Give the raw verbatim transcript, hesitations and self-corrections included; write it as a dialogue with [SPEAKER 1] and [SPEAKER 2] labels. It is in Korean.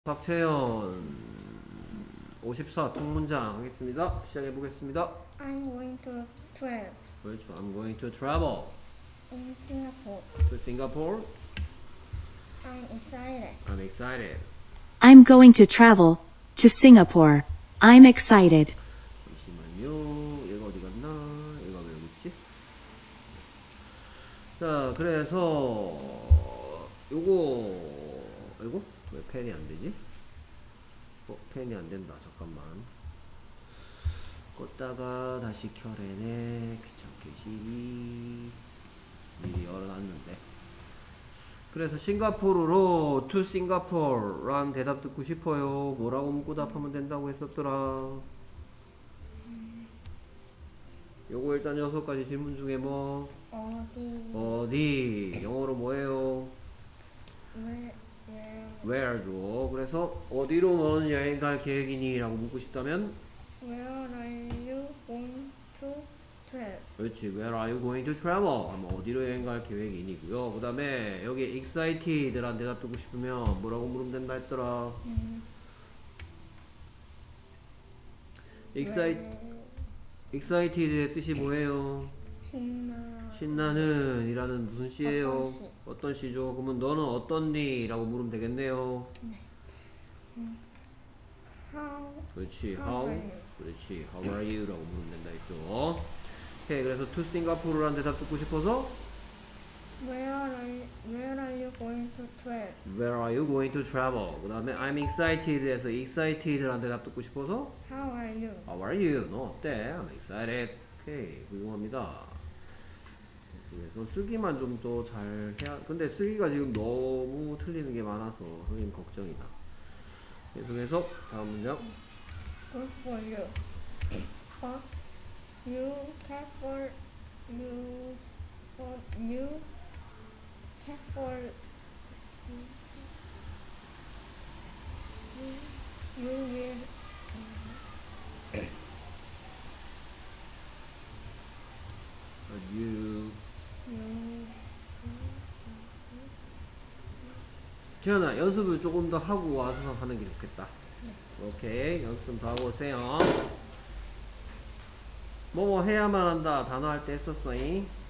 [SPEAKER 1] 박채연 오십사 통문장 하겠습니다. 시작해 보겠습니다.
[SPEAKER 2] I'm going to travel
[SPEAKER 1] 그렇죠. I'm going to travel
[SPEAKER 2] in Singapore.
[SPEAKER 1] to Singapore.
[SPEAKER 2] I'm excited.
[SPEAKER 1] I'm excited.
[SPEAKER 3] I'm going to travel to Singapore. I'm excited.
[SPEAKER 1] 잠시만요. 얘가 어디 갔나? 얘가 왜 여기 있지? 자, 그래서 요거 이거 왜 펜이 안 되지? 어, 펜이 안 된다. 잠깐만. 껐다가 다시 켜래네. 귀찮게 시리 미리 열어놨는데. 그래서 싱가포르로 to 싱가포르란 대답 듣고 싶어요. 뭐라고 묻고 답하면 된다고 했었더라. 요거 일단 여섯 가지 질문 중에 뭐
[SPEAKER 2] 어디?
[SPEAKER 1] 어디 영어로 뭐예요?
[SPEAKER 2] Where? Where?
[SPEAKER 1] where죠. 그래서 어디로 너는 여행 갈 계획이니? 라고 묻고 싶다면
[SPEAKER 2] Where are you going to travel?
[SPEAKER 1] 그렇지. Where are you going to travel? 하면 어디로 여행 갈 계획이니고요. 그 다음에 여기 excited란 대답 듣고 싶으면 뭐라고 물으면 된다 했더라.
[SPEAKER 2] 음,
[SPEAKER 1] excite, excited의 뜻이 뭐예요?
[SPEAKER 2] 신나.
[SPEAKER 1] 신나는 이라는 무슨 시예요?
[SPEAKER 2] 어떤 시?
[SPEAKER 1] 어떤 시죠? 그러면 너는 어떤니? 라고 물으면 되겠네요.
[SPEAKER 2] How?
[SPEAKER 1] 그렇지.
[SPEAKER 2] How
[SPEAKER 1] How?
[SPEAKER 2] are you?
[SPEAKER 1] 그렇지. How are you? 라고 물으면 된다 했죠. 오케이. 그래서 to 싱가포르란 대답 듣고 싶어서
[SPEAKER 2] Where are you, Where are you going to travel?
[SPEAKER 1] Where are you going to travel? 그 다음에 I'm excited에서 excited란 대답 듣고 싶어서
[SPEAKER 2] How are you?
[SPEAKER 1] How are you? 너 어때? I'm excited. 오케이. 훌륭합니다. 그래서 쓰기만 좀 더 잘 해야. 근데 쓰기가 지금 너무 틀리는 게 많아서 선생님 걱정이다. 계속해서 다음 문장.
[SPEAKER 2] Good for you. But you care for you. But you care for you. You will.
[SPEAKER 1] But you.
[SPEAKER 2] You.
[SPEAKER 1] 지현아 연습을 조금 더 하고 와서 하는 게 좋겠다. 오케이. 연습 좀 더 하고 오세요. 뭐뭐 해야만 한다 단어 할 때 했었어잉.